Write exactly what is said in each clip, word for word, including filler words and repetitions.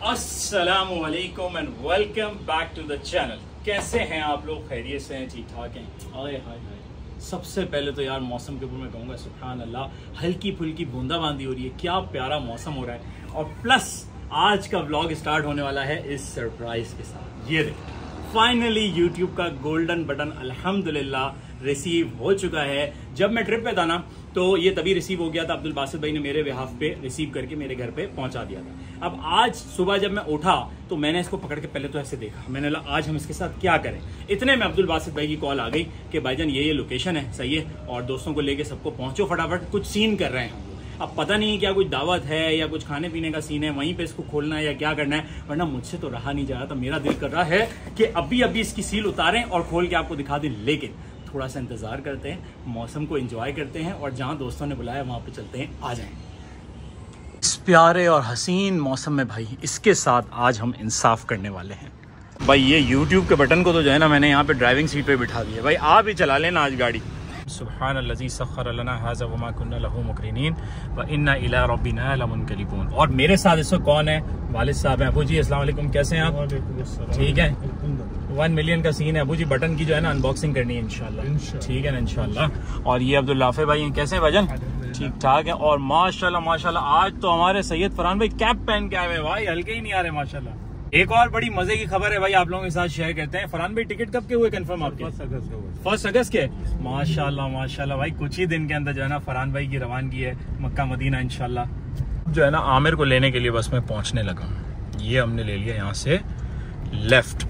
अस्सलामु अलैकुम and welcome back to the channel. कैसे हैं आप लोग? खैरियत से हैं? ठीक ठाक हैं? आए हाय हाय। सबसे पहले तो यार मौसम के ऊपर मैं कहूँगा सुभान अल्लाह, हल्की फुल्की बूंदाबांदी हो रही है, क्या प्यारा मौसम हो रहा है। और प्लस आज का व्लॉग स्टार्ट होने वाला है इस सरप्राइज के साथ। ये देखो फाइनली यूट्यूब का गोल्डन बटन अल्हम्दुलिल्लाह रिसीव हो चुका है। जब मैं ट्रिप पे था ना तो ये तभी रिसीव हो गया था, अब्दुल बासित भाई ने मेरे बिहाफ पे रिसीव करके मेरे घर पे पहुंचा दिया था। अब आज सुबह जब मैं उठा तो मैंने इसको पकड़ के पहले तो ऐसे देखा, मैंने बोला आज हम इसके साथ क्या करें। इतने में अब्दुल बासित भाई की कॉल आ गई कि भाईजान ये ये लोकेशन है, सही है, और दोस्तों को लेके सबको पहुंचो फटाफट, कुछ सीन कर रहे हैं हम। अब पता नहीं क्या कुछ दावत है या कुछ खाने पीने का सीन है, वहीं पे इसको खोलना है या क्या करना है, वरना मुझसे तो रहा नहीं जा रहा था। मेरा दिल कर रहा है कि अभी अभी इसकी सील उतारें और खोल के आपको दिखा दें, लेकिन थोड़ा सा इंतजार करते हैं, मौसम को एंजॉय करते हैं और जहां दोस्तों ने बुलाया वहां पे चलते हैं। आ जाएं। इस प्यारे और हसीन मौसम में भाई इसके साथ आज हम इंसाफ करने वाले हैं। भाई ये यूट्यूब के बटन को तो जो है ना मैंने यहाँ पे ड्राइविंग सीट पे बिठा दिया। भाई आप ही चला लेना आज गाड़ी। सुब्हानल्लज़ी सख्खर लना हाज़ा वमा कुन्ना लहू मुक़रिनीन व इन्ना इला रब्बिना लमुनक़लिबून। और मेरे साथ इस वक्त कौन है? वालिद साहब हैं। अबू जी अस्सलाम वालेकुम, कैसे हैं आप? ठीक है, वन मिलियन का सीन है अबू जी। बटन की जो है ना अनबॉक्सिंग करनी है इंशाल्लाह, ठीक है ना इंशाल्लाह। और ये अब्दुल लाफे भाई हैं, कैसे हैं भाईजान? ठीक ठाक है। और माशाल्लाह माशाल्लाह आज तो हमारे सैयद फरहान भाई कैप पहन के आए हुए भाई, हल्के ही नहीं आ रहे माशाल्लाह। एक और बड़ी मजे की खबर है भाई, आप लोगों के साथ शेयर करते हैं। फरहान भाई टिकट कब के हुए कंफर्म आपके? फर्स्ट अगस्त के। माशाल्लाह माशाल्लाह भाई, कुछ ही दिन के अंदर जो है ना फरहान भाई की रवानगी है मक्का मदीना इंशाल्लाह। जो है ना आमिर को लेने के लिए बस मैं पहुंचने लगा हूँ। ये हमने ले लिया यहाँ से लेफ्ट।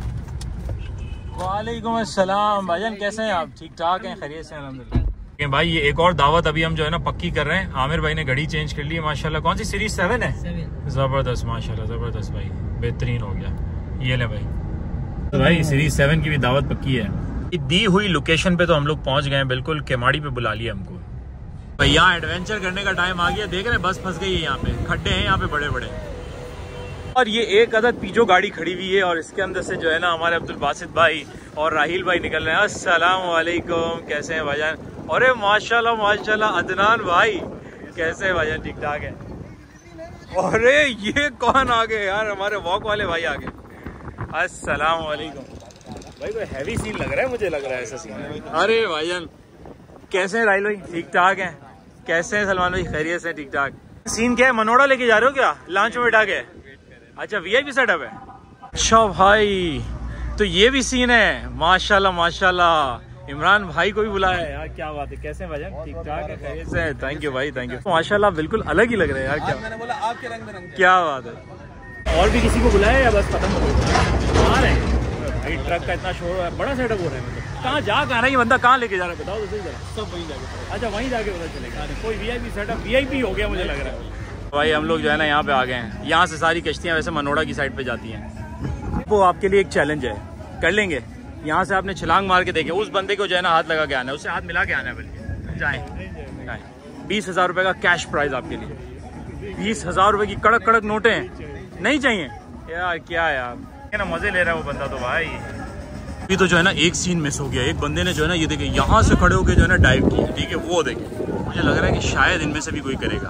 वालेकुम अस्सलाम भाईजान, कैसे हैं आप? ठीक ठाक हैं? खैरियत से? अल्हम्दुलिल्लाह। भाई ये एक और दावत अभी हम जो है ना पक्की कर रहे हैं। आमिर भाई ने घड़ी चेंज कर ली है माशाल्लाह। कौन सी सीरीज? सेवन है। जबरदस्त माशाल्लाह, जबरदस्त भाई, बेहतरीन हो गया। ये ले भाई, तो भाई सीरीज सेवन की भी दावत पक्की है। दी हुई लोकेशन पे तो हम लोग पहुंच गए हैं, बिल्कुल केमाड़ी पे बुला लिया हमको। भाई यहाँ एडवेंचर करने का टाइम आ गया। देख रहे हैं बस फंस गई है, यहाँ पे खड्डे हैं यहाँ पे बड़े बड़े। और ये एक अदद पीछो गाड़ी खड़ी हुई है और इसके अंदर से जो है ना हमारे अब्दुल बासित भाई और राहिल भाई निकल रहे हैं। अस्सलाम वालेकुम, कैसे हैं भाईजान? अरे माशाल्लाह माशाल्लाह। अदनान भाई कैसे हैं भाईजान? ठीक ठाक है। अरे ये कौन आ गए यार? हमारे वॉक वाले भाई आ गए। अस्सलाम वालेकुम भाई, कोई हैवी सीन लग रहा है, मुझे लग रहा है ऐसा सीन। अरे भाईजान कैसे हैं राहिल भाई? ठीक ठाक हैं। कैसे हैं सलमान भाई? खैरियत से? ठीक ठाक। सीन क्या है? मनोड़ा लेके जा रहे हो क्या? लॉन्च में बैठा के? अच्छा वीआईपी सेटअप है। अच्छा भाई तो ये भी सीन है। माशाल्लाह माशाल्लाह। इमरान भाई को भी बुलाया है यार, क्या बात है। कैसे हैं भाईजान? ठीक ठाक है? खैरियत से? थैंक यू भाई, थैंक यू। माशाल्लाह बिल्कुल अलग ही लग रहे हैं यार। क्या मैंने बोला आपके रंग में रंग, क्या बात है। और भी किसी को बुलाया या बस खत्म हो गया? आ रहे हैं भाई, ट्रक का इतना शोर है, बड़ा सेटअप हो रहा है। मतलब कहाँ जा कहाँ रहा है ये बंदा, कहाँ लेके जा रहा है बताओ तो सही जरा। सब वहीं जाके। अच्छा वहीं जाके पता चलेगा। कोई वीआईपी सेटअप वीआईपी हो गया मुझे लग रहा है भाई। हम लोग जो है ना यहाँ पे आ गए हैं। यहाँ से सारी कश्तियाँ वैसे मनोड़ा की साइड पे जाती हैं। वो आपके लिए एक चैलेंज है, कर लेंगे? यहाँ से आपने छलांग मार के देखे, उस बंदे को जो है ना हाथ लगा के आना है, उससे हाथ मिला के आना है। बल्कि जाए बीस हजार रुपए का कैश प्राइज आपके लिए। बीस हजार रुपए की कड़क कड़क नोटे हैं, नहीं चाहिए यार? क्या यार ना मजे ले रहा है वो बंदा तो भाई। अभी तो जो है ना एक सीन मिस हो गया। एक बंदे ने जो है ना ये देखे यहाँ से खड़े होकर जो है ना डाइव किया, ठीक है, वो देखे। मुझे लग रहा है कि शायद इनमें से भी कोई करेगा।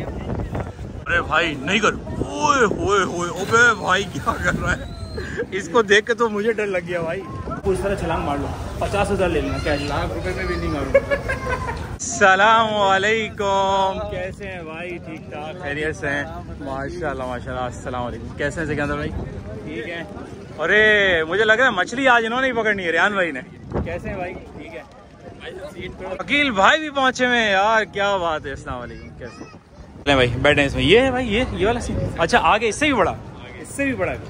अरे भाई नहीं कर। ओए होए होए, ओबे भाई क्या कर रहा है? इसको देख के तो मुझे डर लग गया भाई। उस तरह छलांग मार लो, पचास हजार ले लेना कैश, लाख रुपए में भी नहीं मारूंगा। सलाम वालेकुम, कैसे हैं भाई? ठीक ठाक? खैरियत से हैं? माशाल्लाह माशाल्लाह। अस्सलाम वालेकुम, कैसे हैं सिकंदर भाई? ठीक है। अरे मुझे लग रहा है मछली आज इन्होंने ही पकड़नी है, रियान भाई ने। कैसे हैं भाई? ठीक है। अकील भाई भी पहुंचे हुए यार, क्या बात है। अस्सलाम वालेकुम, कैसे ले भाई? बैठे इसमें। ये है भाई, ये ये वाला सीन। अच्छा आगे इससे भी बड़ा, इससे भी बड़ा।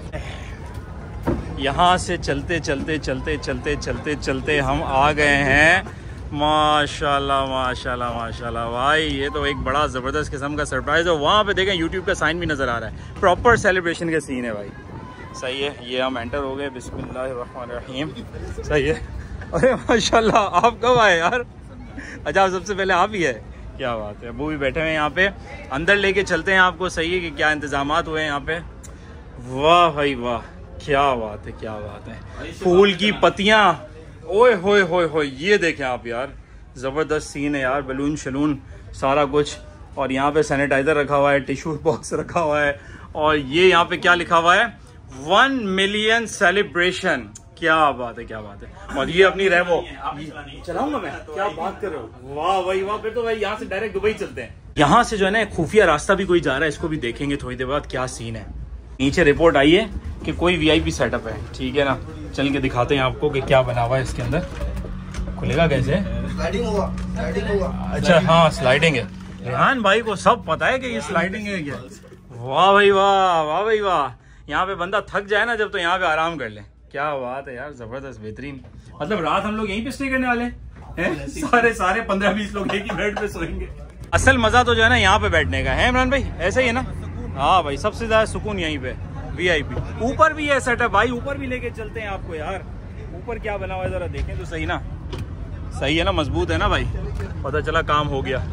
यहाँ से चलते चलते चलते चलते चलते चलते हम आ गए हैं। माशाल्लाह माशाल्लाह माशाल्लाह भाई, ये तो एक बड़ा ज़बरदस्त किस्म का सरप्राइज़ है। वहाँ पे देखें यूट्यूब का साइन भी नज़र आ रहा है। प्रॉपर सेलिब्रेशन का सीन है भाई। सही है। ये हम एंटर हो गए। बिस्मिल्लाहिर्रहमानिर्रहीम। सही है। अरे माशाल्लाह, आप कब आए यार? अच्छा सबसे पहले आप ही है, क्या बात है। वो भी बैठे हुए हैं यहाँ पे। अंदर लेके चलते हैं आपको। सही है कि क्या इंतजामात हुए हैं यहाँ पे। वाह भाई वाह, क्या बात है, क्या बात है। फूल की पत्तियां, ओए होए होए होए, ये देखें आप यार, जबरदस्त सीन है यार। बलून शलून सारा कुछ। और यहाँ पे सैनिटाइजर रखा हुआ है, टिश्यू बॉक्स रखा हुआ है और ये यहाँ पे क्या लिखा हुआ है, वन मिलियन सेलिब्रेशन। क्या बात है, क्या बात है। और ये अपनी रेवो चलाऊंगा मैं, क्या बात कर रहे हो, वाह भाई वाह। फिर तो भाई यहाँ से डायरेक्ट दुबई चलते हैं। यहाँ से जो है ना खुफिया रास्ता भी कोई जा रहा है, इसको भी देखेंगे थोड़ी देर बाद क्या सीन है। नीचे रिपोर्ट आई है कि कोई वीआईपी सेटअप है, ठीक है ना। चल के दिखाते हैं आपको कि क्या बना हुआ है इसके अंदर। खुलेगा कैसे? स्लाइडिंग होगा, स्लाइडिंग होगा। अच्छा हाँ स्लाइडिंग है। रेहान भाई को सब पता है कि ये स्लाइडिंग है क्या। वाह भाई वाह, वाह भाई वाह। यहाँ पे बंदा थक जाए ना जब, तो यहाँ पे आराम कर ले। क्या बात है यार, जबरदस्त बेहतरीन। मतलब रात हम लोग यहीं पे स्टे करने वाले हैं, सारे सारे पंद्रह बीस लोग एक ही बेड पे सोएंगे। असल मजा तो जो है ना यहाँ पे बैठने का है इमरान भाई, ऐसा ही है ना। हाँ भाई सबसे ज्यादा सुकून यहीं पे, वीआईपी। ऊपर भी है सेटअप भाई, ऊपर भी लेके चलते हैं आपको यार। ऊपर क्या बना हुआ है जरा देखें तो सही ना, सही है ना, मजबूत है ना भाई। पता चला काम हो गया।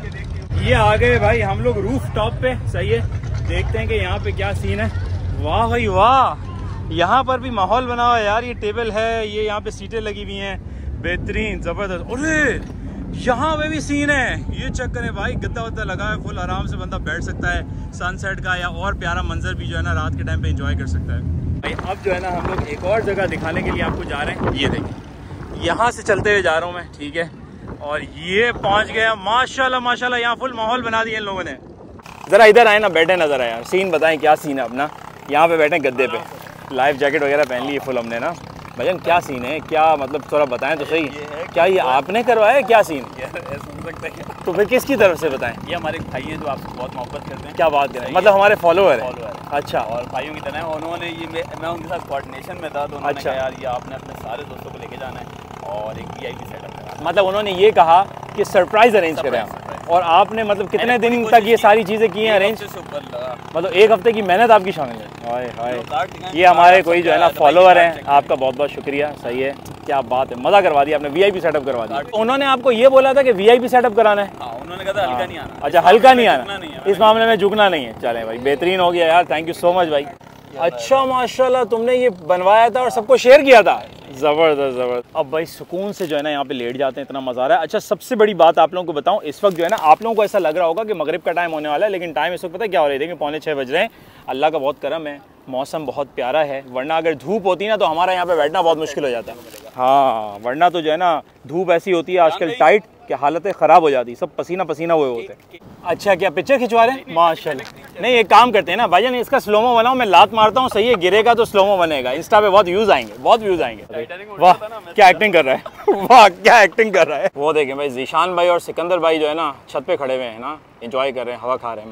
ये आ गए भाई हम लोग रूफ टॉप पे, सही है। देखते हैं कि यहाँ पे क्या सीन है। वाह भाई वाह, यहाँ पर भी माहौल बना हुआ है यार। ये टेबल है, ये यहाँ पे सीटें लगी हुई हैं, बेहतरीन जबरदस्त। अरे यहाँ पे भी सीन है, ये चेक करें भाई, गद्दा वद्दा लगा है फुल, आराम से बंदा बैठ सकता है सनसेट का, या और प्यारा मंजर भी जो है ना रात के टाइम पे एंजॉय कर सकता है भाई। अब जो है ना हम लोग एक और जगह दिखाने के लिए आपको जा रहे हैं। ये देखिए यहाँ से चलते हुए जा रहा हूँ मैं, ठीक है। और ये पहुँच गया, माशाल्लाह माशाल्लाह, यहाँ फुल माहौल बना दिया इन लोगों ने। जरा इधर आए ना, बैठे नजर आए यार, सीन बताएं क्या सीन है अपना। यहाँ पे बैठे गद्दे पे, लाइफ जैकेट वगैरह पहन ली फुल हमने ना। भजन क्या सीन है, क्या मतलब थोड़ा बताएं तो सही। ये है क्या ये आपने करवाया, क्या सीन? सुन सकते हैं तो फिर किसकी तरफ से बताएं? ये हमारे भाई हैं जो आपसे बहुत मोहब्बत करते हैं। क्या बात करें, मतलब हमारे फॉलोअर है। फॉलोअर अच्छा, और भाइयों की तरह है। उन्होंने ये मैं, मैं उनके साथ कोऑर्डिनेशन में था, तो उन्होंने अच्छा। कहा यार ये आपने अपने सारे दोस्तों को लेके जाना है और एक वीआईपी सेटअप करना। मतलब उन्होंने ये कहा कि सरप्राइज अरेंज करें आप। और आपने मतलब कितने दिन तक ये सारी चीज़ें की हैं अरेंज? मतलब एक हफ्ते की मेहनत आपकी शामिल है। हाय हाय, ये हमारे कोई जो है ना फॉलोअर हैं, आपका बहुत बहुत शुक्रिया, सही है। क्या बात है, मज़ा करवा दिया आपने, वीआईपी सेटअप करवा दिया। उन्होंने आपको ये बोला था कि वीआईपी सेटअप कराना है? हाँ, उन्होंने कहा था हल्का नहीं आना। अच्छा हल्का नहीं आना, इस मामले में झुकना नहीं है। चलें भाई, बेहतरीन हो गया यार, थैंक यू सो मच भाई। अच्छा माशाल्लाह, तुमने ये बनवाया था और सबको शेयर किया था, ज़बरदस्त ज़बरदस्त। अब भाई सुकून से जो है ना यहाँ पे लेट जाते हैं, इतना मज़ा आ रहा है। अच्छा सबसे बड़ी बात आप लोगों को बताऊँ, इस वक्त जो है ना आप लोगों को ऐसा लग रहा होगा कि मगरिब का टाइम होने वाला है, लेकिन टाइम इस वक्त पता है क्या हो रही है? देखिए पौने छः बज रहे हैं। अल्लाह का बहुत करम है, मौसम बहुत प्यारा है, वरना अगर धूप होती ना तो हमारा यहाँ पे बैठना बहुत मुश्किल हो जाता। हाँ वरना तो जो है ना धूप ऐसी होती है आजकल टाइट कि हालतें ख़राब हो जाती, सब पसीना पसीना हुए होते हैं। अच्छा क्या पिक्चर खिंचवा रहे हैं? माशाल्लाह। नहीं एक काम करते हैं ना भाईजान, इसका स्लोमो बनाओ, मैं लात मारता हूँ, सही है, गिरेगा तो स्लोमो बनेगा, इंस्टा पे बहुत व्यूज आएंगे, बहुत व्यूज आएंगे। वाह क्या एक्टिंग कर रहा है, वाह क्या एक्टिंग कर रहा है। वो देखें भाई, जीशान भाई और सिकंदर भाई जो है ना छत पे खड़े हुए हैं ना, एंजॉय कर रहे हैं, हवा खा रहे हैं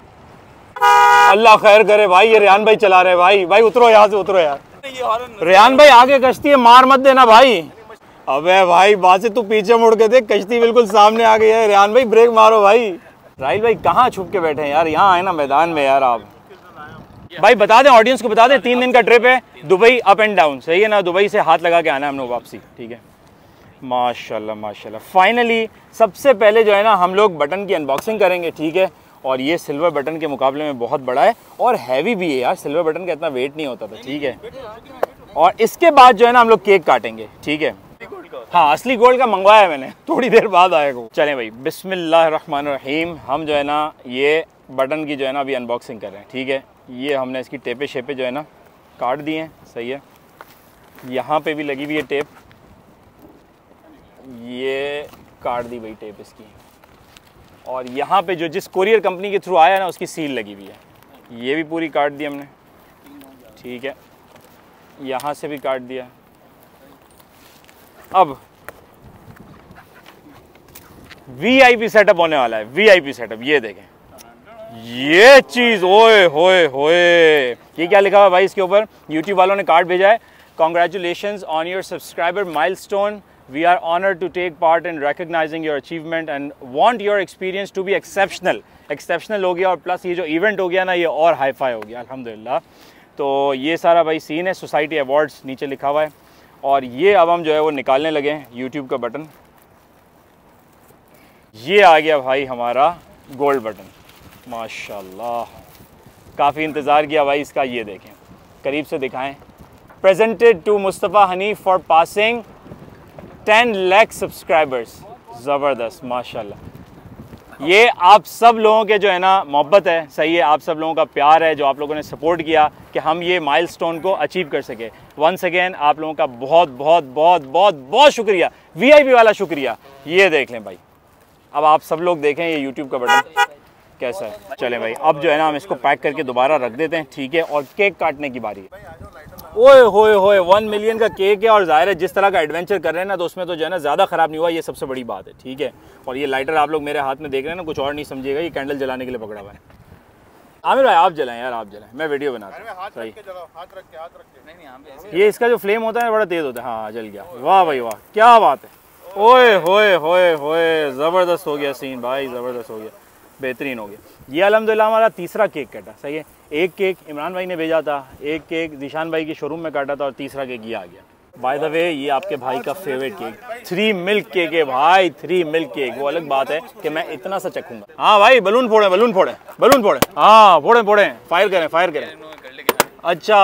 माशाल्लाह। अल्लाह खैर करे भाई, ये रेहान भाई चला रहे हैं भाई। भाई उतरो यहाँ से, उतरो यार। रेहान भाई आगे कश्ती है, मार मत देना भाई। अबे भाई बात से तू पीछे मुड़ के देख, कश्ती बिल्कुल सामने आ गई है। रेहान भाई ब्रेक मारो भाई। राहिल भाई कहाँ छुप के बैठे हैं यार, यहाँ आए ना मैदान में यार आप। भाई बता दें ऑडियंस को, बता दें तीन दिन का ट्रिप है, दुबई अप एंड डाउन, सही है ना। दुबई से हाथ लगा के आना है हम लोग वापसी, ठीक है। माशाल्लाह माशाल्लाह। फाइनली सबसे पहले जो है ना हम लोग बटन की अनबॉक्सिंग करेंगे, ठीक है। और ये सिल्वर बटन के मुकाबले में बहुत बड़ा है और हैवी भी है यार, सिल्वर बटन का इतना वेट नहीं होता था, ठीक है। और इसके बाद जो है ना हम लोग केक काटेंगे, ठीक है। हाँ असली गोल्ड का मंगवाया है मैंने, थोड़ी देर बाद आएगा। चलें भाई, बिस्मिल्लाहिर्रहमानिर्रहीम। हम जो है ना ये बटन की जो है ना अभी अनबॉक्सिंग कर रहे हैं, ठीक है। ये हमने इसकी टेपे शेपे जो है ना काट दिए हैं, सही है। यहाँ पे भी लगी हुई है टेप, ये काट दी भाई टेप इसकी। और यहाँ पे जो जिस कोरियर कंपनी के थ्रू आया ना उसकी सील लगी हुई है, ये भी पूरी काट दी हमने, ठीक है। यहाँ से भी काट दिया। अब वीआईपी सेटअप होने वाला है, वीआईपी सेटअप। ये देखें ये चीज, ओए होए होए, ये क्या लिखा हुआ है भाई इसके ऊपर? यूट्यूब वालों ने कार्ड भेजा है। Congratulations on your subscriber milestone, we are honoured to take part in recognising your achievement and want your experience to be exceptional. Exceptional हो गया और प्लस ये जो इवेंट हो गया ना ये और हाई फाई हो गया, अल्हम्दुलिल्लाह। तो ये सारा भाई सीन है। सोसाइटी अवार्ड्स नीचे लिखा हुआ है। और ये अब हम जो है वो निकालने लगे हैं यूट्यूब का बटन। ये आ गया भाई हमारा गोल्ड बटन, माशाल्लाह। काफ़ी इंतज़ार किया भाई इसका, ये देखें करीब से दिखाएं। Presented to Mustafa Hanif for passing ten lakh subscribers, ज़बरदस्त माशाल्लाह। ये आप सब लोगों के जो है ना मोहब्बत है, सही है, आप सब लोगों का प्यार है, जो आप लोगों ने सपोर्ट किया कि हम ये माइलस्टोन को अचीव कर सके। वंस अगेन आप लोगों का बहुत बहुत बहुत बहुत बहुत शुक्रिया, वीआईपी वाला शुक्रिया। ये देख लें भाई, अब आप सब लोग देखें ये यूट्यूब का बटन कैसा है। चले भाई, अब जो है ना हम इसको पैक करके दोबारा रख देते हैं, ठीक है। और केक काटने की बारी है। ओए होए होए, वन मिलियन का केक है और जाहिर है जिस तरह का एडवेंचर कर रहे हैं ना, तो उसमें तो जो है ना ज़्यादा ख़राब नहीं हुआ, ये सबसे बड़ी बात है, ठीक है। और ये लाइटर आप लोग मेरे हाथ में देख रहे हैं ना, कुछ और नहीं समझिएगा, ये कैंडल जलाने के लिए पकड़ा हुआ है। आमिर भाई आप जलाएं यार, आप जलाएं, मैं वीडियो बना रहा हूं। सही, ये इसका जो फ्लेम होता है बड़ा तेज़ होता है। हाँ जल गया, वाह भाई वाह, क्या बात है। ओए होए होए होए, ज़बरदस्त हो गया सीन भाई, ज़बरदस्त हो गया, बेहतरीन हो गया। ये अल्हम्दुलिल्लाह हमारा तीसरा केक कटा, सही है। एक केक इमरान भाई ने भेजा था, एक केक जीशान भाई के शोरूम में काटा था और तीसरा केक ये आ गया। बाय द वे ये आपके भाई का favourite cake, three milk cake है भाई, थ्री मिल्क केक। वो अलग बात है कि मैं इतना सा चखूंगा। हाँ भाई बलून फोड़े, बलून फोड़े, बलून फोड़े, हाँ फोड़े फोड़े, फायर करें, फायर करें। अच्छा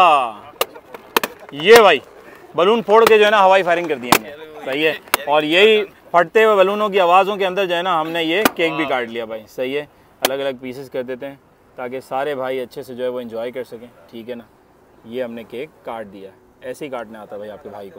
ये भाई बलून फोड़ के जो है ना हवाई फायरिंग कर दी हमने, सही है। और यही फटते हुए बलूनों की आवाज़ों के अंदर जो है ना हमने ये केक भी काट लिया भाई, सही है। अलग अलग पीसेस कर देते हैं ताकि सारे भाई अच्छे से जो है वो एंजॉय कर सकें, ठीक है ना। ये हमने केक काट दिया, ऐसे ही काटना आता भाई आपके भाई को।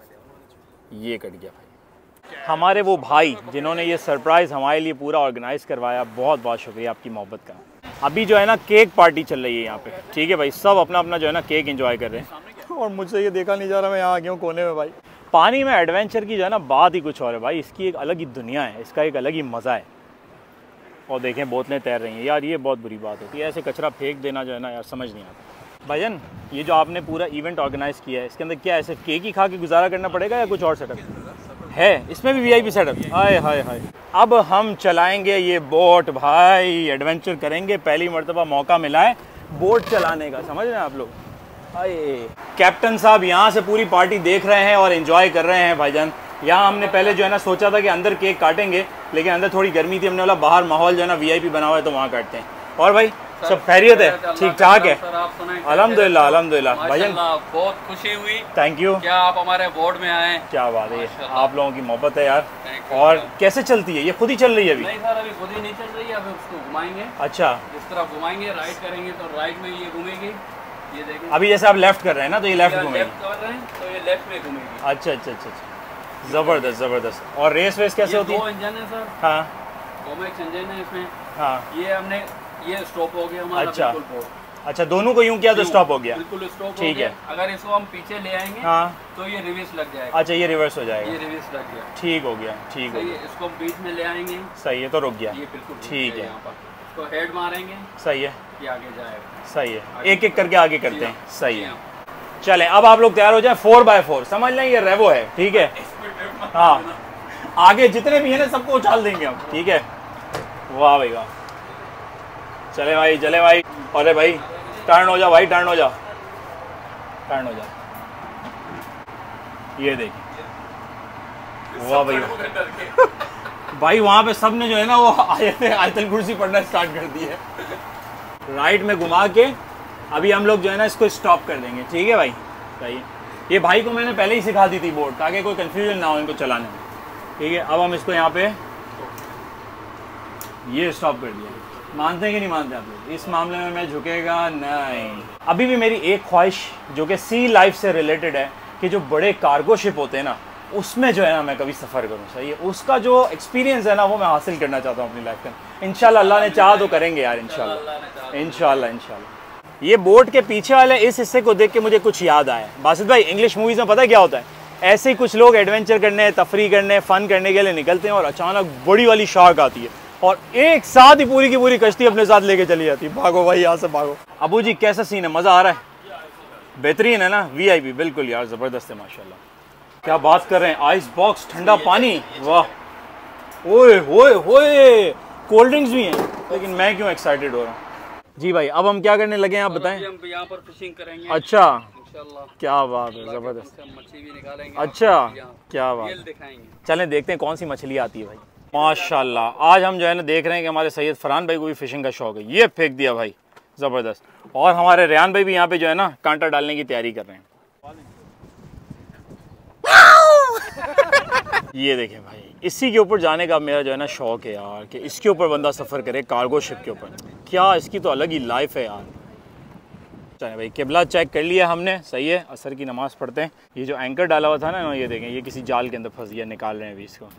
ये कट गया भाई। हमारे वो भाई जिन्होंने ये सरप्राइज़ हमारे लिए पूरा ऑर्गेनाइज़ करवाया, बहुत बहुत शुक्रिया आपकी मोहब्बत का। अभी जो है ना केक पार्टी चल रही है यहाँ पे, ठीक है भाई। सब अपना अपना जो है ना केक एंजॉय कर रहे हैं और मुझसे ये देखा नहीं जा रहा, मैं यहाँ आ गया हूँ कोने में भाई। पानी में एडवेंचर की जो है ना बात ही कुछ और है भाई, इसकी एक अलग ही दुनिया है, इसका एक अलग ही मज़ा है। और देखें बोतलें तैर रही हैं यार, ये बहुत बुरी बात होती है, ऐसे कचरा फेंक देना जो है ना यार समझ नहीं आता। भाईजान ये जो आपने पूरा इवेंट ऑर्गेनाइज़ किया है, इसके अंदर क्या ऐसे केक ही खा के गुजारा करना पड़ेगा या कुछ और सेटअप है? इसमें भी वीआईपी सेटअप? हाय हाय हाय। अब हम चलाएंगे ये बोट भाई, एडवेंचर करेंगे, पहली मरतबा मौका मिला है बोट चलाने का, समझ रहे हैं आप लोग। हाय कैप्टन साहब यहाँ से पूरी पार्टी देख रहे हैं और एंजॉय कर रहे हैं भाईजान। यहाँ हमने पहले जो है ना सोचा था कि अंदर केक काटेंगे, लेकिन अंदर थोड़ी गर्मी थी, हमने बोला बाहर माहौल जो है ना वीआईपी बना हुआ है तो वहाँ काटते हैं। और भाई सब खैरियत है, ठीक ठाक है? अल्हम्दुलिल्लाह अल्हम्दुलिल्लाह भाईजान, बहुत खुशी हुई। Thank you. क्या आप हमारे बोर्ड में आए? क्या बात है, आप लोगों की मोहब्बत है यार। और कैसे चलती है ये? खुद ही चल रही है अभी? नहीं सर अभी खुद ही नहीं चल रही है, अभी उसको घुमाएंगे। अच्छा, इस तरह घुमाएंगे, राइट करेंगे तो राइट में ये घूमेगी, ये देखें। अभी जैसे आप लेफ्ट कर रहे हैं ना तो ये लेफ्ट घूमेगी, लेफ्ट कर रहे हैं तो ये लेफ्ट में घूमेगी। अच्छा अच्छा अच्छा अच्छा, ज़बरदस्त ज़बरदस्त। और रेस वेस कैसे होती है? दो इंजन है सर। हाँ कोमेक्स इंजन है इसमें। हाँ, ये हमने ये स्टॉप हो गया हमारा। अच्छा बिल्कुल अच्छा, दोनों को यूं किया तो स्टॉप हो गया? बिल्कुल स्टॉप ठीक है। अगर इसको हम पीछे ले आएंगे हाँ तो ये रिवर्स लग जाएगा। अच्छा, ये रिवर्स हो जाएगा, ये रिवर्स लग गया, ठीक हो गया, ठीक हो सही गया, है। इसको बीच में ले आएंगे, सही है, तो रुक गया, ये बिल्कुल ठीक है, यहाँ पर इसको हेड मारेंगे, सही है, ये आगे जाएगा, सही है। एक एक करके आगे करते हैं, सही है। चलें अब आप लोग तैयार हो जाए, फोर बाय फोर समझ लें ये रेवो है, ठीक है। हाँ आगे जितने भी हैं ना सबको उछाल देंगे हम, ठीक है। वाह भाई वाह, चले भाई चले भाई। अरे भाई टर्न हो जा भाई, टर्न हो जा, टर्न हो जा। ये देखिए, वाह भाई भाई वहाँ पे सब ने जो है ना वो आयत आयतल कुर्सी पढ़ना स्टार्ट कर दी है। राइट में घुमा के अभी हम लोग जो है ना इसको स्टॉप कर देंगे, ठीक है भाई, सही है। ये भाई को मैंने पहले ही सिखा दी थी बोर्ड, ताकि कोई कंफ्यूजन ना हो इनको चलाने में, ठीक है। अब हम इसको यहाँ पे ये स्टॉप कर दिया। मानते हैं कि नहीं मानते आप लोग? इस मामले में मैं झुकेगा नहीं। अभी भी मेरी एक ख्वाहिश जो कि सी लाइफ से रिलेटेड है कि जो बड़े कार्गो शिप होते हैं ना उसमें जो है ना मैं कभी सफ़र करूँ, सही है। उसका जो एक्सपीरियंस है ना वो मैं हासिल करना चाहता हूँ अपनी लाइफ में। इंशाल्लाह अल्लाह ने चाहा तो करेंगे यार, इंशाल्लाह इंशाल्लाह इंशाल्लाह। ये बोट के पीछे वाले इस हिस्से को देख के मुझे कुछ याद आया। बासित भाई इंग्लिश मूवीज़ में पता है क्या होता है? ऐसे ही कुछ लोग एडवेंचर करने, तफरी करने, फ़न करने के लिए निकलते हैं और अचानक बड़ी वाली शार्क आती है और एक साथ ही पूरी की पूरी कश्ती अपने साथ लेके चली जाती है। भागो भाई यहाँ से भागो। अबू जी कैसा सीन है? मज़ा आ रहा है? बेहतरीन है ना? वीआईपी बिल्कुल यार, ज़बरदस्त है माशाल्लाह। क्या बात कर रहे हैं, आइस बॉक्स, ठंडा पानी, वाह। ओए होए होए, कोल्ड ड्रिंक्स भी हैं, लेकिन मैं क्यों एक्साइटेड हो रहा हूँ। जी भाई अब हम क्या करने लगे हैं आप बताएं? हम यहाँ पर फिशिंग करेंगे। अच्छा इंशाल्लाह। क्या बात है, ज़बरदस्त। मछली भी निकालेंगे। अच्छा क्या बात, दिखाएंगे। चलें देखते हैं कौन सी मछली आती है भाई। माशाल्लाह आज हम जो है ना देख रहे हैं कि हमारे सैयद फरहान भाई को भी फिशिंग का शौक है। ये फेंक दिया भाई, ज़बरदस्त। और हमारे रेहान भाई भी यहाँ पे जो है ना कांटा डालने की तैयारी कर रहे हैं। ये देखें भाई, इसी के ऊपर जाने का मेरा जो है ना शौक़ है यार, कि इसके ऊपर बंदा सफ़र करे, कार्गो शिप के ऊपर। क्या इसकी तो अलग ही लाइफ है यार। चले भाई, किबला चेक कर लिया हमने, सही है। असर की नमाज़ पढ़ते हैं। ये जो एंकर डाला हुआ था ना, ये देखें, ये किसी जाल के अंदर फंस गया, निकाल रहे हैं अभी इसको।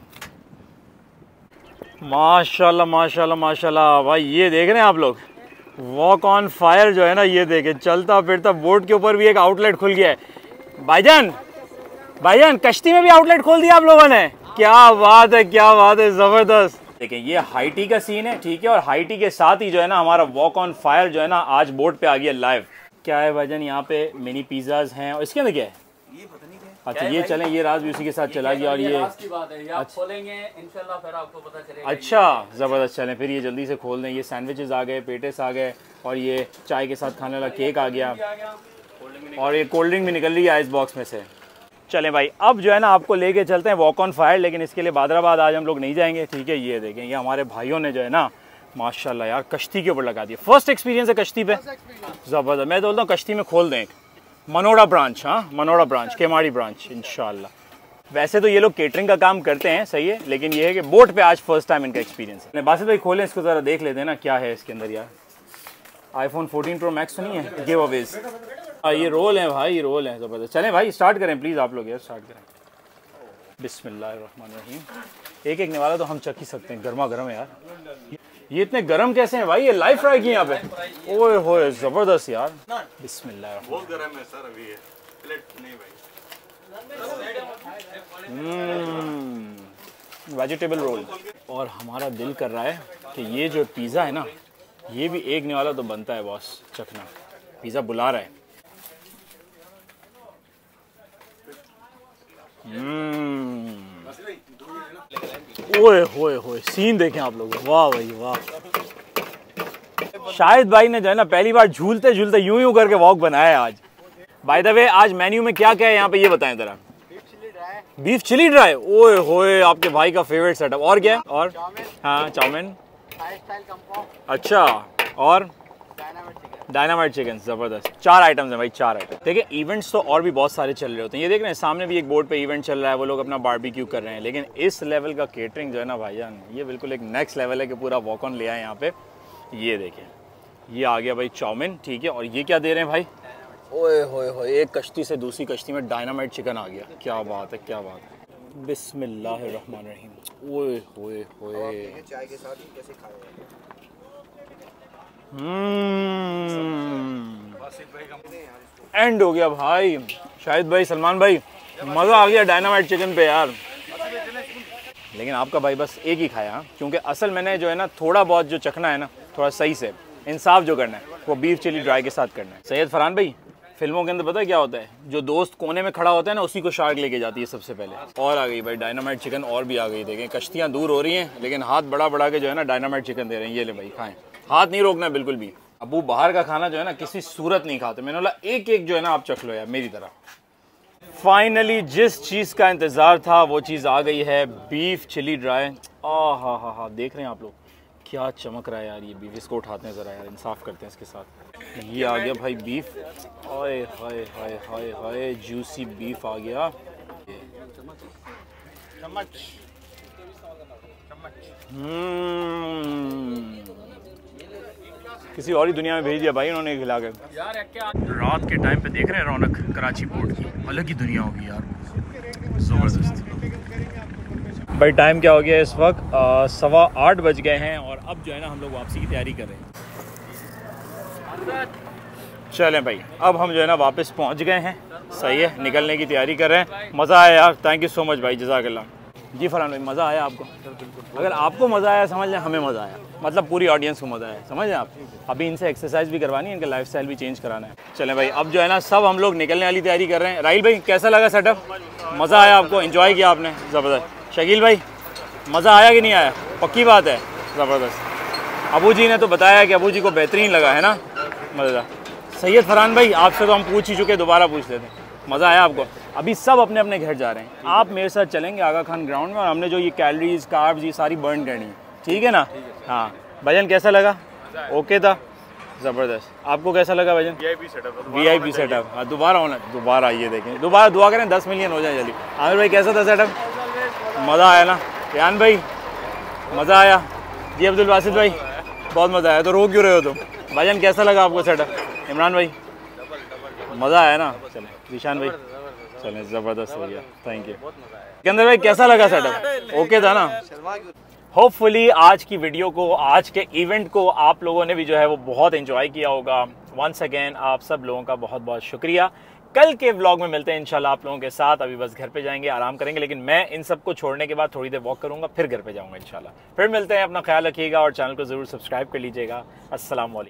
माशाल्लाह माशाल्लाह माशाल्लाह भाई, ये देख रहे हैं आप लोग, वॉक ऑन फायर जो है ना, ये देखें, चलता फिरता। बोट के ऊपर भी एक आउटलेट खुल गया है। भाईजान भाईजान कश्ती में भी आउटलेट खोल दिया आप लोगों ने, क्या बात है, क्या बात है, ज़बरदस्त। देखिए ये हाईटी का सीन है, ठीक है, और हाईटी के साथ ही जो है ना हमारा वॉक ऑन फायर जो है ना आज बोट पे आ गया लाइव। क्या है भाईजान, यहाँ पे मिनी पिज़्ज़ाज हैं, और इसके अंदर क्या है, ये पता नहीं क्या है। अच्छा ये चलें, ये राज भी उसी के साथ चला गया, और ये की बात है, ये आप खोलेंगे इंशाल्लाह, फिर आपको पता चलेगा। अच्छा ज़बरदस्त, चलें फिर ये जल्दी से खोल दें। ये सैंडविचेस आ गए, पेटेस आ गए, और ये चाय के साथ खाने वाला केक आ गया, और ये कोल्ड ड्रिंक भी निकल रही है आइस बॉक्स में से। चलें भाई, अब जो है ना आपको लेके चलते हैं वॉक ऑन फायर, लेकिन इसके लिए बादराबाद आज हम लोग नहीं जाएंगे, ठीक है। ये देखें, ये हमारे भाइयों ने जो है ना माशाल्लाह यार कश्ती के ऊपर लगा दिया। फर्स्ट एक्सपीरियंस है कश्ती पे, ज़बरदस्त। मैं तो बोलता हूँ कश्ती में खोल दें एक मनोड़ा ब्रांच, हाँ मनोड़ा ब्रांच, केमाड़ी ब्रांच इंशाल्लाह। वैसे तो ये लोग केटरिंग का काम करते हैं, सही है, लेकिन ये है कि बोट पे आज फर्स्ट टाइम इनका एक्सपीरियंस है। बासित भाई खोलें इसको ज़रा, देख लेते हैं ना क्या है इसके अंदर यार। आईफोन फोर्टीन प्रो मैक्स तो नहीं है, गिव अवेज। ये रोल है भाई, रोल है, ज़बरदस्त। चलें भाई स्टार्ट करें प्लीज़, आप लोग यार स्टार्ट करें। बिस्मिल्लाहिर्रहमानिर्रहीम। एक एक निवाला तो हम चख ही सकते हैं, गर्मा गर्म है यार। ये इतने गर्म कैसे हैं भाई, ये लाइव फ्राई किए यहाँ पे, ओए होए ज़बरदस्त यार। बिस्मिल्लाह, बहुत गर्म है सर अभी, ये प्लेट नहीं भाई। वेजिटेबल रोल, और हमारा दिल कर रहा है कि ये जो पिज़्ज़ा है ना, ये भी एक निवाला तो बनता है बॉस, चखना। पिज़्ज़ा बुला रहा है। ओए होए होए, सीन देखें आप लोग, वाह भाई वाह। शाहिद भाई ने जो है ना पहली बार झूलते झूलते यूं यूं करके वॉक बनाया है आज। बाय द वे आज मेन्यू में क्या क्या है यहाँ पे, ये बताएं जरा। बीफ चिली ड्राई, ओए होए, आपके भाई का फेवरेट सेटअप। और क्या है, और हाँ चाउमीन, अच्छा, और डायनामाइट चिकन, ज़बरदस्त। चार आइटम्स हैं भाई, चार आइटम। देखिए इवेंट्स तो और भी बहुत सारे चल रहे होते हैं, ये देख रहे हैं सामने भी एक बोर्ड पे इवेंट चल रहा है, वो लोग अपना बारबेक्यू कर रहे हैं, लेकिन इस लेवल का केटरिंग जो है ना भाईजान, ये बिल्कुल एक नेक्स्ट लेवल है कि पूरा वॉक ऑन ले आए यहाँ पे। ये देखें, ये आ गया भाई चाउमीन, ठीक है, और ये क्या दे रहे हैं भाई, ओए होए होए, एक कश्ती से दूसरी कश्ती में डायनामाइट चिकन आ गया, क्या बात है, क्या बात है। बिस्मिल्लाहिर्रहमानिर्रहीम, ओए होए होए, चाय के साथ ही कैसे खाएं। एंड हो गया भाई। शाहिद भाई, सलमान भाई, मज़ा आ गया डायनामाइट चिकन पे यार। लेकिन आपका भाई बस एक ही खाया, क्योंकि असल मैंने जो है ना थोड़ा बहुत जो चखना है ना, थोड़ा सही से इंसाफ जो करना है, वो बीफ चिली ड्राई के साथ करना है। सैयद फरहान भाई, फिल्मों के अंदर पता है क्या होता है, जो दोस्त कोने में खड़ा होता है ना, उसी को शार्क लेके जाती है सबसे पहले। और आ गई भाई डायनामाइट चिकन, और भी आ गई। देखें कश्तियाँ दूर हो रही हैं, लेकिन हाथ बड़ा बड़ा के जो है ना डायनामाइट चिकन दे रहे हैं। ये ले भाई खाएं, हाथ नहीं रोकना बिल्कुल भी। अबू बाहर का खाना जो है ना किसी सूरत नहीं खाते, मैंने बोला एक एक जो है ना आप चख लो यार मेरी तरह। फाइनली जिस चीज़ का इंतज़ार था वो चीज़ आ गई है, बीफ चिली ड्राई। आ हा हा हा, देख रहे हैं आप लोग क्या चमक रहा है यार ये बीफ। इसको उठाते हैं ज़रा यार, इंसाफ करते हैं इसके साथ। ये आ गया भाई बीफ, हाय हाय हाय हाय हाय, जूसी बीफ आ गया। हम्म, किसी और ही दुनिया में भेज दिया भाई उन्होंने खिला के। रात के टाइम पे देख रहे हैं रौनक कराची पोर्ट की, अलग ही दुनिया होगी यार, ज़बरदस्त। भाई टाइम क्या हो गया इस वक्त, सवा आठ बज गए हैं, और अब जो है ना हम लोग वापसी की तैयारी कर रहे हैं। चलें भाई, अब हम जो है ना वापस पहुंच गए हैं, सही है, निकलने की तैयारी कर रहे हैं। मज़ा आया यार, थैंक यू सो मच भाई, जज़ाकल्लाह। जी फरहान भाई, मज़ा आया आपको? अगर आपको मज़ा आया समझ लें हमें मज़ा आया, मतलब पूरी ऑडियंस को मज़ा आया, समझ लें आप। अभी इनसे एक्सरसाइज भी करवानी है, इनका लाइफस्टाइल भी चेंज कराना है। चलें भाई, अब जो है ना सब हम लोग निकलने वाली तैयारी कर रहे हैं। राहिल भाई कैसा लगा सेटअप? मज़ा आया आपको? एंजॉय किया आपने? ज़बरदस्त। शकील भाई मज़ा आया कि नहीं आया? पक्की बात है, ज़बरदस्त। अबू जी ने तो बताया कि अबू जी को बेहतरीन लगा है ना, मज़ेदार। सैयद फरहान भाई आपसे तो हम पूछ ही चुके, दोबारा पूछ लेते हैं, मज़ा आया आपको? अभी सब अपने अपने घर जा रहे हैं, आप मेरे साथ चलेंगे आगा खान ग्राउंड में, और हमने जो ये कैलोरीज कार्ब्स ये सारी बर्न करनी है, ठीक है ना? हाँ भजन कैसा लगा? ओके था, ज़बरदस्त। आपको कैसा लगा भजन? V I P setup, V I P setup. हाँ दोबारा होना, दोबारा आइए देखें, दोबारा दुआ करें दस मिलियन हो जाए जल्दी। आमिर भाई कैसा था सेटअप? मज़ा आया ना? रियान भाई मज़ा आया जी? अब्दुल बासित भाई बहुत मज़ा आया। तो रो क्यों रहे हो तुम? भाईजान कैसा लगा आपको सेटअप? इमरान भाई मज़ा आया ना? चलें जीशान भाई चलें ज़बरदस्त हो गया, थैंक यू। सिकंदर भाई कैसा लगा सेटअप? ओके था ना? होपफुली आज की वीडियो को, आज के इवेंट को आप लोगों ने भी जो है वो बहुत एंजॉय किया होगा। वंस अगेन आप सब लोगों का बहुत बहुत शुक्रिया। कल के व्लॉग में मिलते हैं इंशाल्लाह आप लोगों के साथ। अभी बस घर पे जाएंगे, आराम करेंगे, लेकिन मैं इन सबको छोड़ने के बाद थोड़ी देर वॉक करूंगा, फिर घर पे जाऊंगा इंशाल्लाह। फिर मिलते हैं, अपना ख्याल रखिएगा और चैनल को ज़रूर सब्सक्राइब कर लीजिएगा। अस्सलाम वालेकुम।